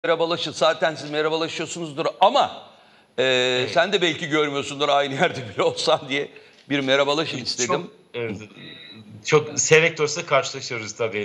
merhabalaşın. Zaten siz merhabalaşıyorsunuzdur ama sen de belki görmüyorsundur aynı yerde bile olsan diye bir merhabalaşın istedim. Çok seyrek de olsa karşılaşıyoruz tabii.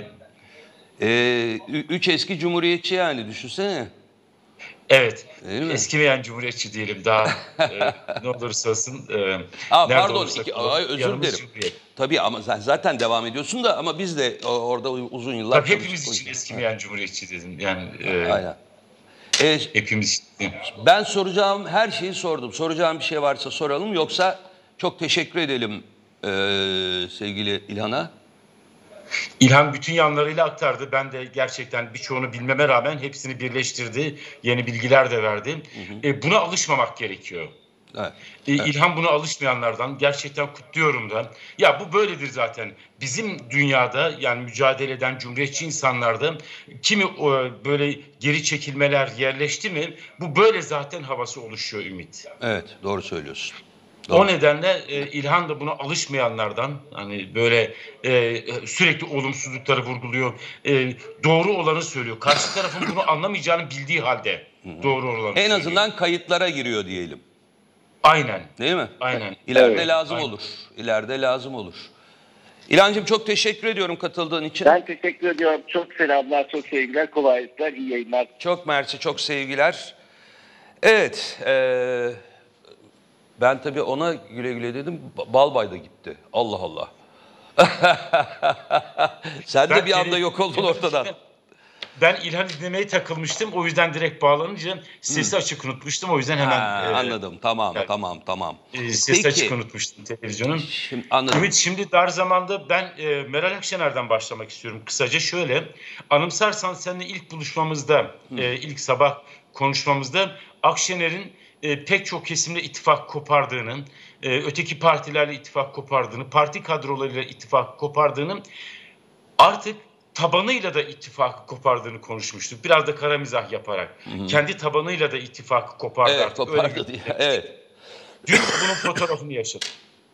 Üç eski cumhuriyetçi yani düşünsene. Evet. Değil mi? Eskimeyen cumhuriyetçi diyelim daha ne olursa olsun nerede Pardon, olursak olalım özür yanımız dilerim. cumhuriyet. Tabii ama sen zaten devam ediyorsun da ama biz de orada uzun yıllar Tabii çalıştık. hepimiz O için yüzden. eskimeyen cumhuriyetçi dedim. Yani Aynen. E, hepimiz için. Ben soracağım her şeyi sordum. Soracağım bir şey varsa soralım. Yoksa çok teşekkür edelim sevgili İlhan'a. İlhan bütün yanlarıyla aktardı. Ben de gerçekten birçoğunu bilmeme rağmen hepsini birleştirdi. Yeni bilgiler de verdi. Buna alışmamak gerekiyor. Evet. İlhan buna alışmayanlardan gerçekten kutluyorum da. Ya bu böyledir zaten. Bizim dünyada yani mücadele eden cumhuriyetçi insanlarda kimi böyle geri çekilmeler yerleşti mi bu böyle zaten havası oluşuyor Ümit. Evet, doğru söylüyorsun. Doğru. O nedenle İlhan da buna alışmayanlardan hani böyle sürekli olumsuzlukları vurguluyor. Doğru olanı söylüyor. Karşı tarafın bunu anlamayacağını bildiği halde doğru olanı söylüyor. En azından kayıtlara giriyor diyelim. Aynen. Değil mi? Aynen. İleride Evet, lazım olur. İleride lazım olur. İlhancığım çok teşekkür ediyorum katıldığın için. Ben teşekkür ediyorum. Çok selamlar, çok sevgiler, kolaylıklar, iyi yayınlar. Çok mersi, çok sevgiler. Evet, ben tabii ona güle güle dedim. Balbay da gitti. Allah Allah. Sen de bir anda yok oldun ortadan. Ben İlhan dinlemeye takılmıştım. O yüzden direkt bağlanınca sesi açık unutmuştum. O yüzden hemen anladım. Tamam. Sesi açık unutmuştum televizyonun. Anladım. Ümit şimdi dar zamanda ben Meral Akşener'den başlamak istiyorum. Kısaca şöyle. Anımsarsan seninle ilk buluşmamızda, ilk sabah konuşmamızda Akşener'in pek çok kesimle ittifak kopardığını, öteki partilerle ittifak kopardığını, parti kadrolarıyla ittifak kopardığını, artık tabanıyla da ittifak kopardığını konuşmuştuk. Biraz da kara mizah yaparak. Kendi tabanıyla da ittifak kopardı Evet, artık. kopardı diye. Evet. Dün bunun fotoğrafını yaşadım.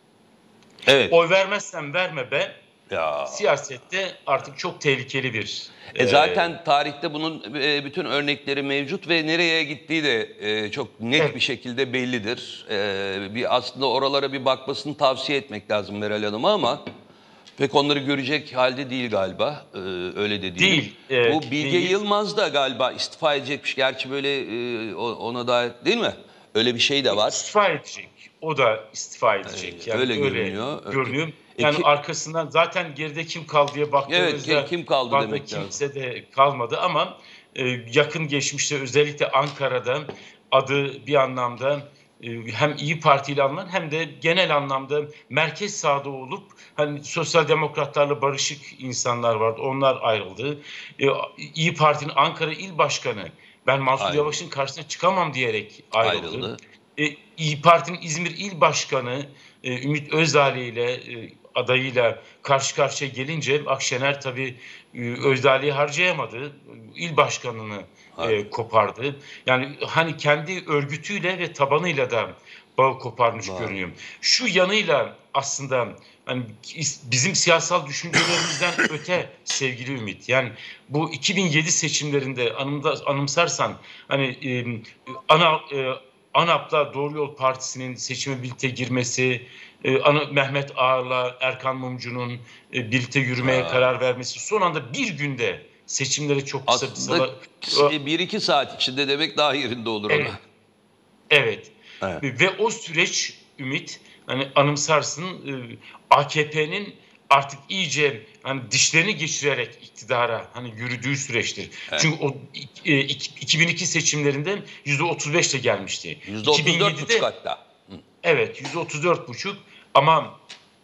Evet. Oy vermezsen verme be. Ya. Siyasette artık çok tehlikeli bir. Zaten tarihte bunun bütün örnekleri mevcut ve nereye gittiği de çok net bir şekilde bellidir. Aslında oralara bir bakmasını tavsiye etmek lazım Meral Hanım'a ama pek onları görecek halde değil galiba. Öyle de değil. Bu Bilge Yılmaz da galiba istifa edecekmiş. Gerçi böyle ona dair değil mi? Öyle bir şey de var. İstifa edecek. O da istifa edecek. Yani öyle görünüyor. Yani arkasından zaten geride kim kaldı diye baktığımızda evet, kim kaldı demek kimse lazım. De kalmadı ama yakın geçmişte özellikle Ankara'da adı bir anlamda hem İyi Parti ile alınan hem de genel anlamda merkez sağda olup hani sosyal demokratlarla barışık insanlar vardı. Onlar ayrıldı. İyi Parti'nin Ankara İl Başkanı ben Mansur Yavaş'ın karşısına çıkamam diyerek ayrıldı. İyi Parti'nin İzmir İl Başkanı Ümit Özdağ ile adayıyla karşı karşıya gelince Akşener tabii Özdağ'ı harcayamadı. İl başkanını kopardı. Yani hani kendi örgütüyle ve tabanıyla da bağı koparmış görünüyor. Şu yanıyla aslında hani bizim siyasal düşüncelerimizden öte sevgili Ümit. Yani bu 2007 seçimlerinde anımsarsan hani ANAP'la Doğru Yol Partisi'nin seçime birlikte girmesi, Mehmet Ağar'la Erkan Mumcu'nun birlikte yürümeye karar vermesi, son anda bir günde seçimlere çok kısa aslında 1-2 saat içinde demek daha yerinde olur ona. Evet. Ve o süreç Ümit hani anımsarsın AKP'nin artık iyice hani dişlerini geçirerek iktidara hani yürüdüğü süreçtir. Evet. Çünkü o 2002 seçimlerinden %35'le gelmişti. %34,5 hatta. Evet, %34,5 ama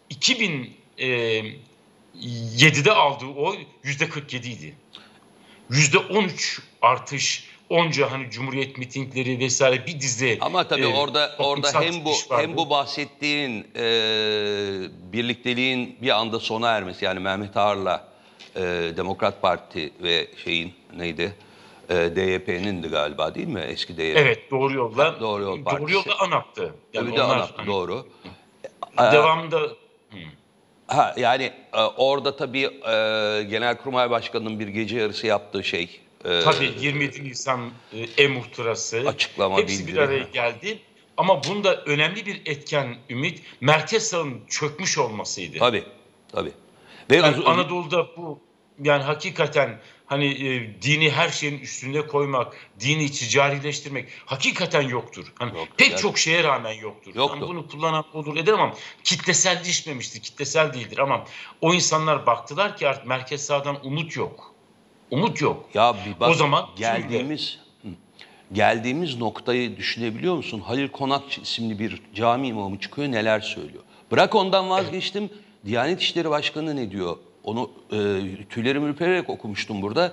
2007'de aldığı oy %47 idi. %13 artış. Onca hani Cumhuriyet mitingleri vesaire bir dizi. Ama tabii orada hem bu bahsettiğin birlikteliğin bir anda sona ermesi yani Mehmet Ağar'la Demokrat Parti ve neydi? DYP'nin de galiba değil mi? Eski DYP. Evet, Doğru Yol'da. Doğru Yol Partisi. Doğru Yol'da ANAP'tı. Yani onlar, ANAP, hani, doğru. Devamında yani orada tabii Genelkurmay Başkanı'nın bir gece yarısı yaptığı şey Tabii 27 Nisan e-muhtırası, açıklama, hepsi bir bildiri. araya geldi. Ama bunda önemli bir etken Ümit, merkez sağın çökmüş olmasıydı. Tabii, tabii. Ve Yani Anadolu'da bu, yani hakikaten hani dini her şeyin üstünde koymak, dini ticarileştirmek hakikaten yoktur. Hani Yoktur, pek yani. çok şeye rağmen yoktur. Yoktu. Hani bunu kullanan olur eder ama kitleselleşmemiştir, kitlesel değildir. Ama o insanlar baktılar ki artık merkez sağdan umut yok. Umut yok. Ya bir bak, O zaman geldiğimiz noktayı düşünebiliyor musun? Halil Konakçı isimli bir cami imamı çıkıyor, neler söylüyor. Bırak ondan vazgeçtim. Diyanet İşleri Başkanı ne diyor? Onu tüylerimi ürpererek okumuştum burada.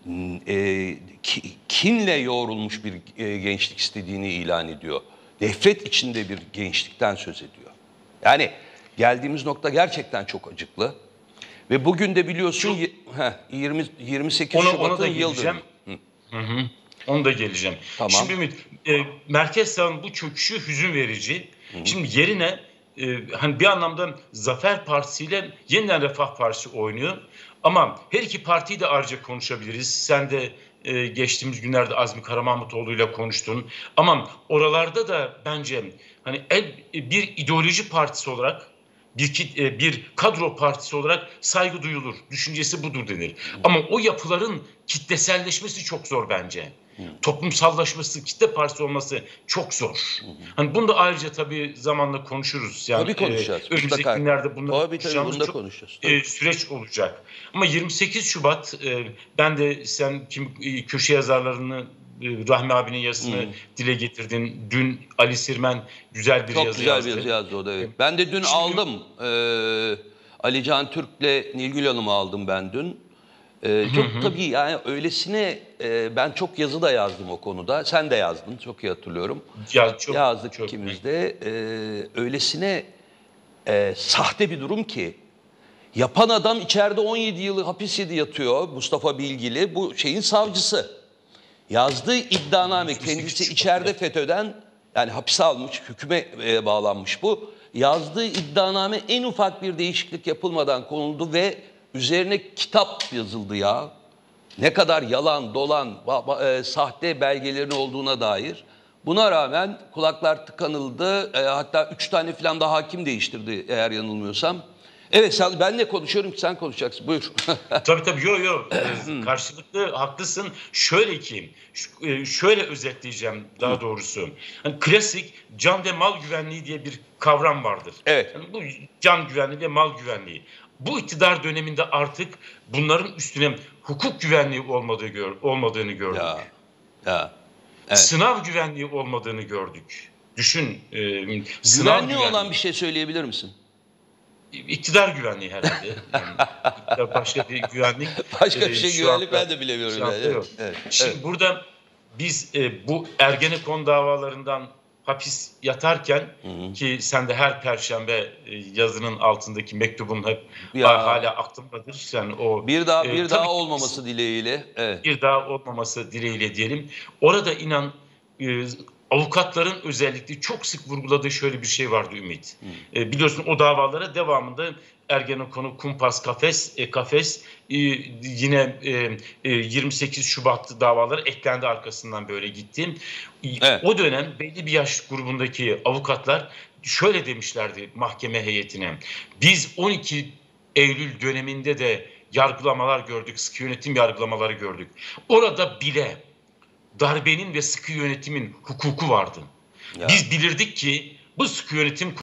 Kinle yoğrulmuş bir gençlik istediğini ilan ediyor. Nefret içinde bir gençlikten söz ediyor. Yani geldiğimiz nokta gerçekten çok acıklı. Ve bugün de biliyorsun 28 Şubat'ın yıl dönümü. Onu da geleceğim. Tamam. Şimdi Ümit, merkez sağın bu çöküşü hüzün verici. Şimdi yerine hani bir anlamda Zafer Partisi ile Yeniden Refah Partisi oynuyor. Ama her iki partiyi de ayrıca konuşabiliriz. Sen de geçtiğimiz günlerde Azmi Karamahmutoğlu ile konuştun. Ama oralarda da bence hani bir ideoloji partisi olarak, bir kadro partisi olarak saygı duyulur. Düşüncesi budur denir. Ama o yapıların kitleselleşmesi çok zor bence. Toplumsallaşması, kitle partisi olması çok zor. Hani bunu da ayrıca tabii zamanla konuşuruz. Yani Tabii konuşacağız. önümüzdeki günlerde bunları konuşacağımız bunu da çok konuşacağız. süreç olacak. Ama 28 Şubat ben de sen köşe yazarlarını Rahmi abinin yazısını dile getirdin. Dün Ali Sirmen güzel bir Çok yazı güzel yazdı. bir yazı yazdı o da, evet. Ben de dün aldım. Ali Can Türk'le Nilgün Hanım'ı aldım ben dün. Çok tabii yani öylesine ben çok yazı da yazdım o konuda. Sen de yazdın, çok iyi hatırlıyorum. Yazdık çok ikimiz de. Öylesine sahte bir durum ki yapan adam içeride 17 yılı hapis yatıyor, Mustafa Bilgili, bu şeyin savcısı. Yazdığı iddianame, kendisi içeride FETÖ'den, yani hapse almış, hüküme bağlanmış bu. Yazdığı iddianame en ufak bir değişiklik yapılmadan konuldu ve üzerine kitap yazıldı ya. Ne kadar yalan, dolan, sahte belgelerin olduğuna dair. Buna rağmen kulaklar tıkanıldı. Hatta 3 tane falan da hakim değiştirdi eğer yanılmıyorsam. Evet, ben ne konuşuyorum ki sen konuşacaksın. Buyur. Tabii yok. Karşılıklı haklısın. Şöyle ki, şöyle özetleyeceğim daha doğrusu. Hani klasik can ve mal güvenliği diye bir kavram vardır. Evet. Yani bu can güvenliği ve mal güvenliği. Bu iktidar döneminde artık bunların üstüne hukuk güvenliği olmadığını gördük. Ya. Evet. Sınav güvenliği olmadığını gördük. Düşün. Sınav Güvenli olan bir şey söyleyebilir misin? İktidar güvenliği herhalde. Yani başka bir güvenlik. Başka bir şey şu güvenlik anda, ben de bilemiyorum. şu anda Yani. yok. Evet. Şimdi burada biz bu Ergenekon davalarından hapis yatarken ki sen de her Perşembe yazının altındaki mektubun hep hala aklımdadır. Yani o bir daha olmaması dileğiyle. Evet. Bir daha olmaması dileğiyle diyelim. Orada inan avukatların özellikle çok sık vurguladığı şöyle bir şey vardı Ümit. Biliyorsun o davalara devamında Ergenekon'u kumpas, kafes yine 28 Şubat davaları eklendi arkasından böyle gitti. Evet. O dönem belli bir yaş grubundaki avukatlar şöyle demişlerdi mahkeme heyetine. Biz 12 Eylül döneminde de yargılamalar gördük, sıkı yönetim yargılamaları gördük. Orada bile darbenin ve sıkı yönetimin hukuku vardı. Biz bilirdik ki bu sıkı yönetim